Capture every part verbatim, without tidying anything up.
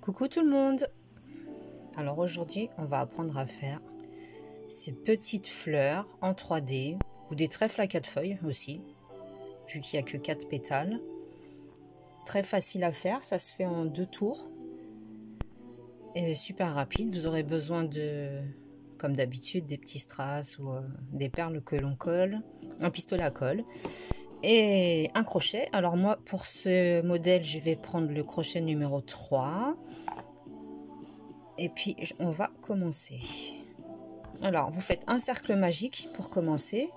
Coucou tout le monde. Alors aujourd'hui on va apprendre à faire ces petites fleurs en trois D ou des trèfles à quatre feuilles aussi, vu qu'il n'y a que quatre pétales. Très facile à faire, ça se fait en deux tours et super rapide. Vous aurez besoin de, comme d'habitude, des petits strass ou euh, des perles que l'on colle, un pistolet à colle et un crochet. Alors moi pour ce modèle je vais prendre le crochet numéro trois et puis on va commencer. Alors vous faites un cercle magique pour commencer.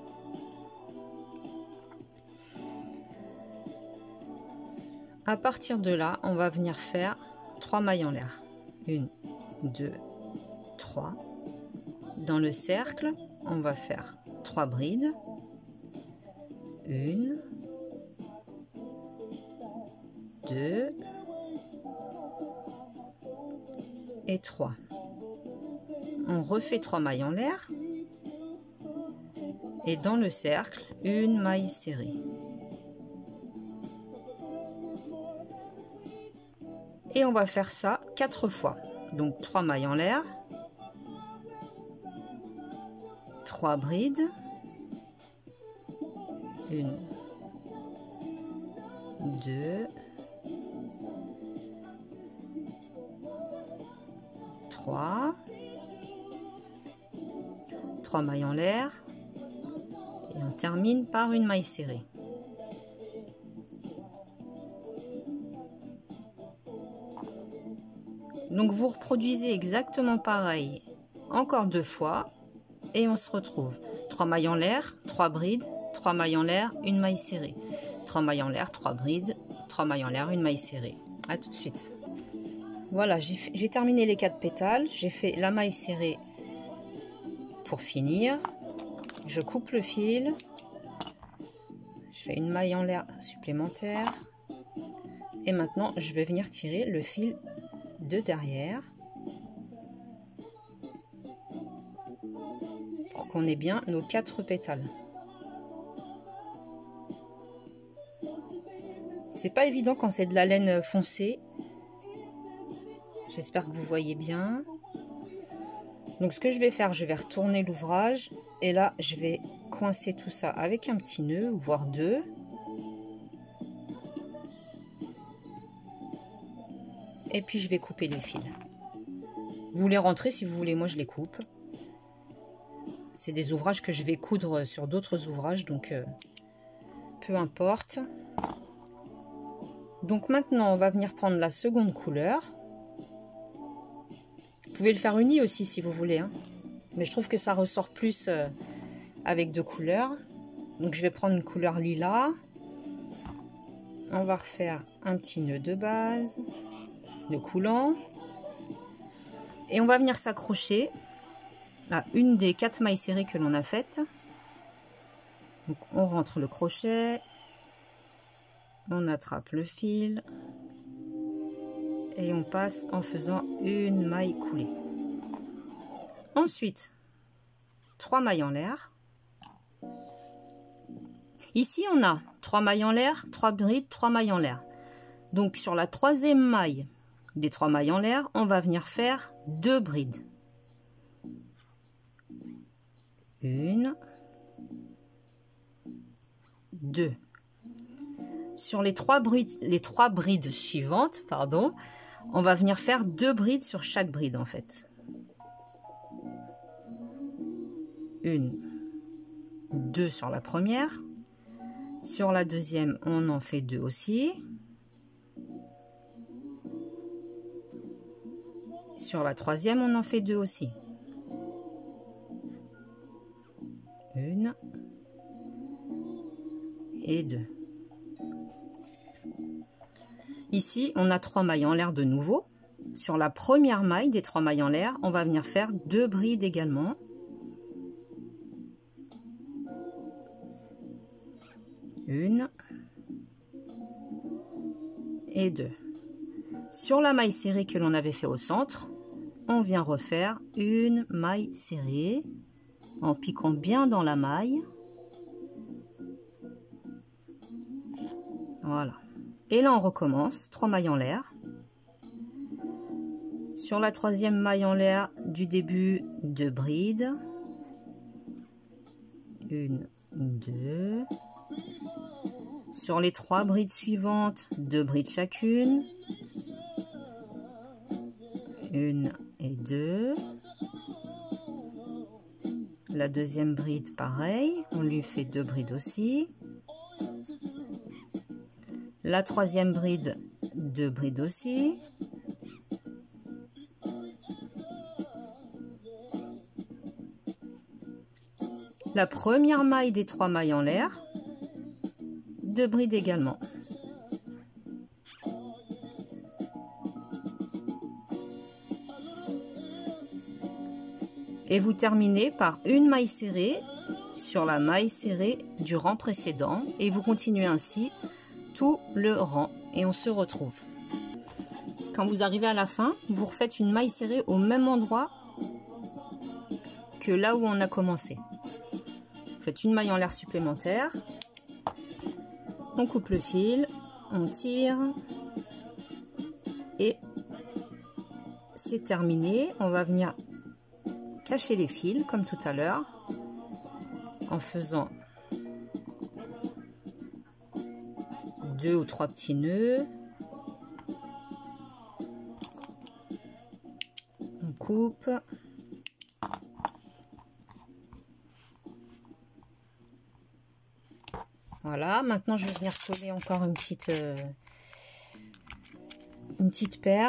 À partir de là on va venir faire trois mailles en l'air. Une, deux, trois. Dans le cercle on va faire trois brides. Une, deux et trois. On refait trois mailles en l'air et dans le cercle une maille serrée. Et on va faire ça quatre fois. Donc trois mailles en l'air, trois brides, une, deux, trois, trois mailles en l'air et on termine par une maille serrée. Donc vous reproduisez exactement pareil encore deux fois et on se retrouve trois mailles en l'air, trois brides, trois mailles en l'air, une maille serrée, trois mailles en l'air, trois brides, trois mailles en l'air, une maille serrée. À tout de suite. Voilà, j'ai terminé les quatre pétales, j'ai fait la maille serrée pour finir. Je coupe le fil, je fais une maille en l'air supplémentaire et maintenant je vais venir tirer le fil de derrière pour qu'on ait bien nos quatre pétales. C'est pas évident quand c'est de la laine foncée. J'espère que vous voyez bien. Donc ce que je vais faire, je vais retourner l'ouvrage et là je vais coincer tout ça avec un petit nœud, voire deux. Et puis je vais couper les fils. Vous les rentrez si vous voulez, moi je les coupe. C'est des ouvrages que je vais coudre sur d'autres ouvrages, donc euh, peu importe. Donc maintenant on va venir prendre la seconde couleur. Vous pouvez le faire uni aussi si vous voulez, hein. Mais je trouve que ça ressort plus euh, avec deux couleurs. Donc je vais prendre une couleur lilas. On va refaire un petit nœud de base, nœud coulant. Et on va venir s'accrocher à une des quatre mailles serrées que l'on a faites. Donc on rentre le crochet, on attrape le fil et on passe en faisant une maille coulée. Ensuite, trois mailles en l'air. Ici, on a trois mailles en l'air, trois brides, trois mailles en l'air. Donc, sur la troisième maille des trois mailles en l'air, on va venir faire deux brides. Une, deux. Sur les trois brides, les trois brides suivantes, pardon, on va venir faire deux brides sur chaque bride en fait. Une, deux sur la première. Sur la deuxième, on en fait deux aussi. Sur la troisième, on en fait deux aussi. Une et deux. Ici, on a trois mailles en l'air de nouveau. Sur la première maille des trois mailles en l'air, on va venir faire deux brides également. Une et deux. Sur la maille serrée que l'on avait fait au centre, on vient refaire une maille serrée en piquant bien dans la maille. Voilà. Et là, on recommence, trois mailles en l'air. Sur la troisième maille en l'air du début, deux brides. Une, deux. Sur les trois brides suivantes, deux brides chacune. Une et deux. La deuxième bride, pareil, on lui fait deux brides aussi. La troisième bride, deux brides aussi. La première maille des trois mailles en l'air, deux brides également. Et vous terminez par une maille serrée sur la maille serrée du rang précédent et vous continuez ainsi tout le rang et on se retrouve. Quand vous arrivez à la fin, vous refaites une maille serrée au même endroit que là où on a commencé. Vous faites une maille en l'air supplémentaire, on coupe le fil, on tire et c'est terminé. On va venir cacher les fils comme tout à l'heure en faisant deux ou trois petits nœuds. On coupe. Voilà, maintenant je vais venir coller encore une petite euh, une petite perle.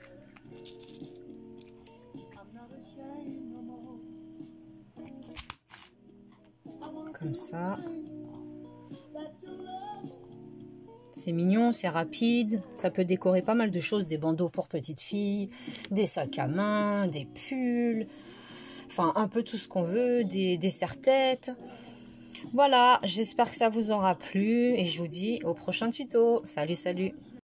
Comme ça. C'est mignon, c'est rapide, ça peut décorer pas mal de choses, des bandeaux pour petites filles, des sacs à main, des pulls, enfin un peu tout ce qu'on veut, des, des serre-têtes. Voilà, j'espère que ça vous aura plu et je vous dis au prochain tuto. Salut, salut!